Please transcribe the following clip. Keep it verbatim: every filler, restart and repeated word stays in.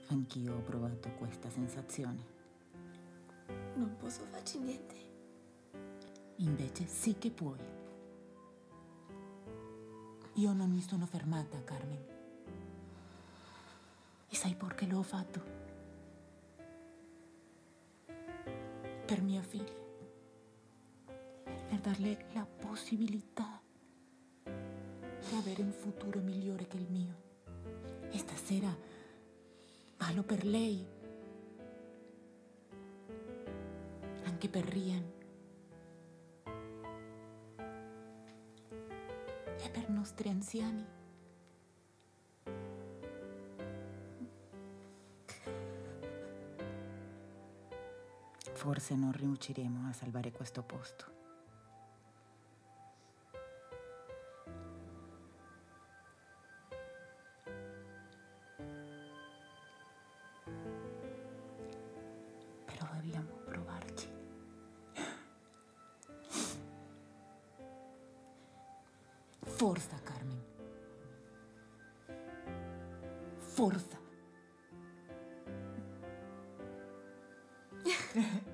Anch'io ho provato questa sensazione. Non posso farci niente. Invece sì che puoi. Io non mi sono fermata, Carmen. E sai perché l'ho fatto? Per mia figlia. Per darle la possibilità di avere un futuro migliore che il mio. E stasera ballo per lei. Anche per Rian. E per i nostri anziani. Forse non riusciremo a salvare questo posto. Però dobbiamo provarci. Forza, Carmen. Forza.